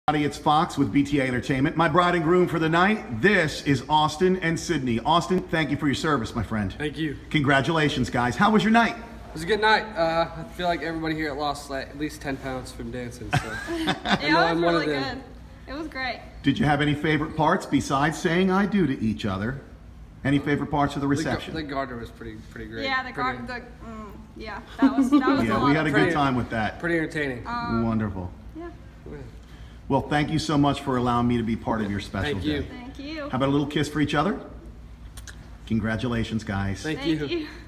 It's Fox with BTA Entertainment. My bride and groom for the night, this is Austin and Sydney. Austin, thank you for your service, my friend. Thank you. Congratulations, guys. How was your night? It was a good night. I feel like everybody here lost like at least 10 pounds from dancing. So. Yeah, it was really good. It was great. Did you have any favorite parts besides saying I do to each other? Any favorite parts of the reception? The garter was pretty great. Yeah, yeah, that was yeah, we had a good time with that. Pretty entertaining. Wonderful. Yeah. Well, thank you so much for allowing me to be part of your special day. Thank you. How about a little kiss for each other? Congratulations, guys. Thank you.